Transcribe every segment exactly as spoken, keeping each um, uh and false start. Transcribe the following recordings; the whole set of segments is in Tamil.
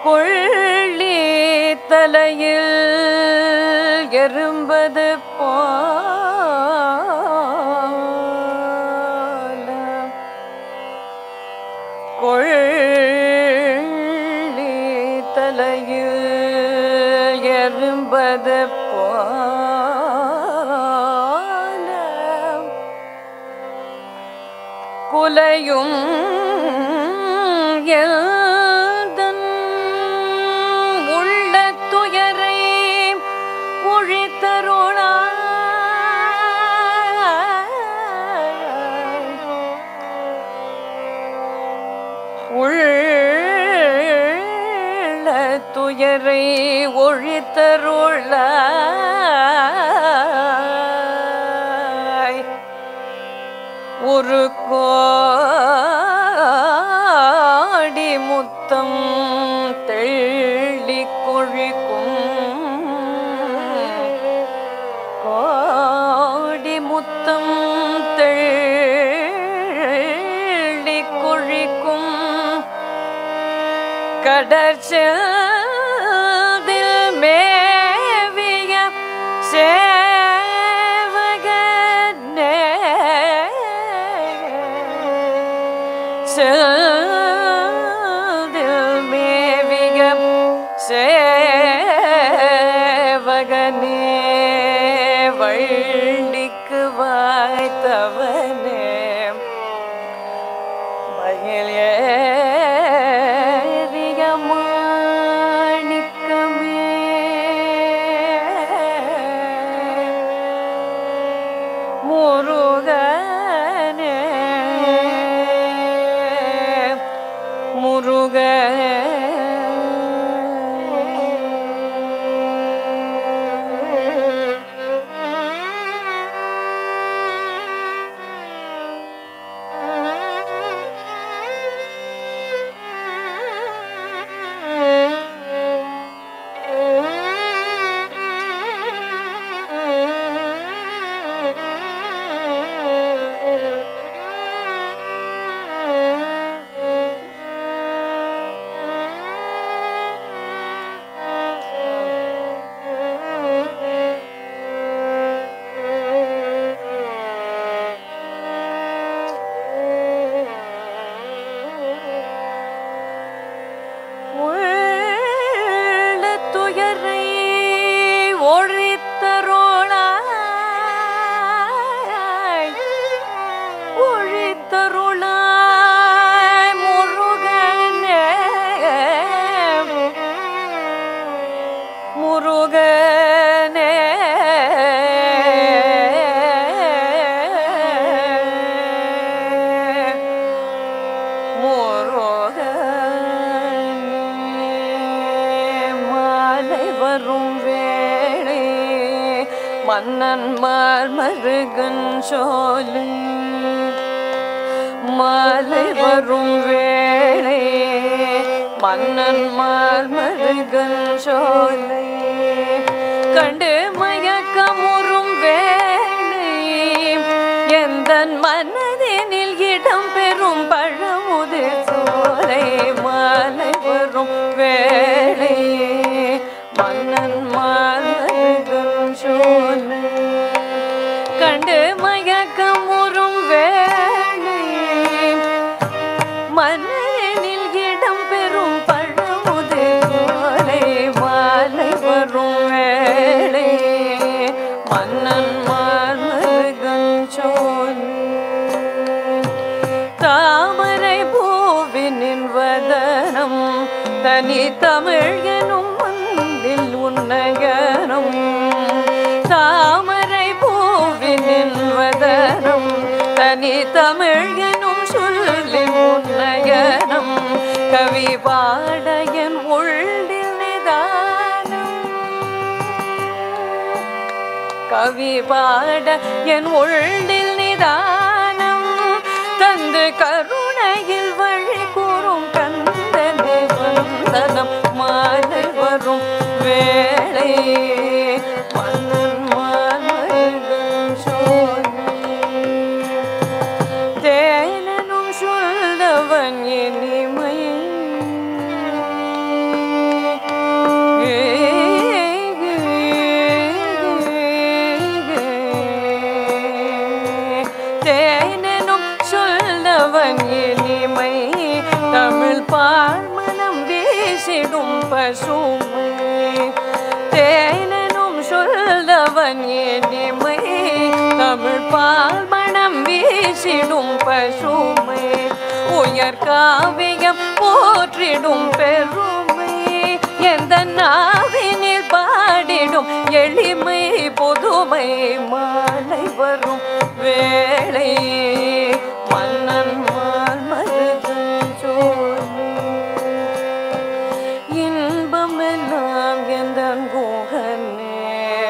கொள்ளி தலையில் எறும்பது போல கொள்ளி தலையில் எறும்பது போல குலையும் எல்தன் உள்ள துயரை ஒழித்தருளாய் உள்ள துயரை ஒழித்தருளாய் ஒரு கோடி முத்தம் தெள்ளி கொழிக்கும் கோடி முத்தம் தெள்ளி கொழிக்கும் கடற்செல்தில் மேவிய சேவகனே செல்தில் மேவிய சேவகனே வள்ளிக்கு வாய்த்தவனே மயில் ஏறிய மாணிக்கமே முருகனே முருகனே முருகனே முருகனே மாலை வரும் வேளை மன்னன் மார்மருகன் சோலை மாலை வரும் வேளை மன்னன் மார்மருகன் சோலை கண்டு மயக்கமுறும் வேளை எந்தன் மனதினில் இடம் பெறும் பழமுதிர் சோலை மாலை வரும் வேளை மன்னன் மார்மருகன் சோலை கண்டு மயக்கமுறும் வேளை மனதினில் இடம் பெறும் பழமுதிர் சோலை மாலை வரும் வேளை மன்னன் மார்மருகன் சோலை தாமரை பூவினின் வதனம் தனி தமிழ் எனும் மந்தில் உன்னயனம் தாமரை பூவினின் வதனம் தனி தமிழ் எனும் சொல்லின் உன்னயனம் கவி பாடையன் உள்ளில் நிதானம் கவி பாட என் உள்ளில் நிதானம் தந்து கருணையில் வழி கூறும் கந்தனே வந்தனம் மாலை வரும் வேளை மன்னன் மார்மருகன் சோலை தேனனும் சொல்லவன் இனிமை வீசிடும் பசுமை தேனும் சொல்லவன் இனிமை தமிழ் பால் மணம் வீசிடும் பசுமை உயர் காவியம் போற்றிடும் பெருமை எந்த நாவினில் பாடிடும் எளிமை பொதுமை மாலை வரும் வேளை மன்னன் மால் மருதன் சோலை இன்பமெல்லாம் எந்தன் குகனே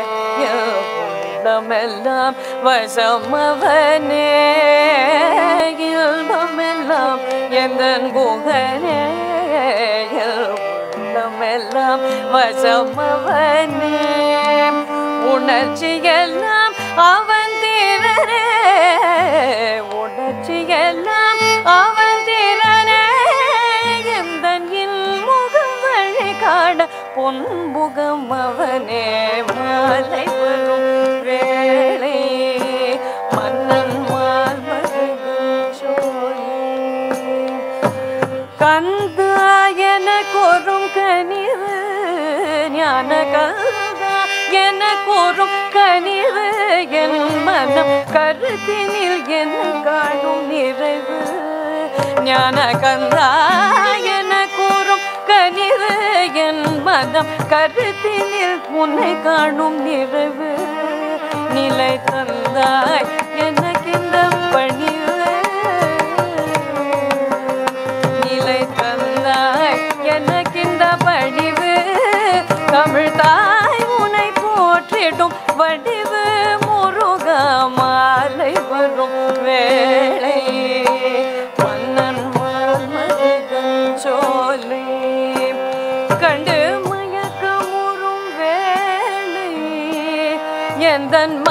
உள்ளமெல்லாம் வசமவனே இன்பமெல்லாம் எந்தன் குகனே உள்ளமெல்லாம் வசமவனே உணர்ச்சியெல்லாம் அவன் தீரனே உணர்ச்சியெல்லாம் அவன் தீரனே எந்தன் இன்முகம் வழி காண பொன்முகம் அவனே மாலை வரும் வேளை மன்னன் மால் மருதன் சோலை கந்தா எனக்கொரும் கனிவு ஞான கந்தா எனக்கொரும் கனிவு என் மனம் கருத்தினில் என் காணும் நிறைவு ஞான கந்தா எனக்கொரும் கனிவு என் மனம் கருத்தினில் உன்னை காணும் நிறைவு நிலை தந்தாய் எனக்கு இந்த பணிவு நிலை தந்தாய் எனக்கு இந்த பணிவு தமிழ் தாய் உன்னை போற்றிடும் வடிவு முருகா மாலை வரும் வேளை மன்னன் மால் மருதன் சோலை கண்டு மயக்கமுறும் வேளை எந்தன்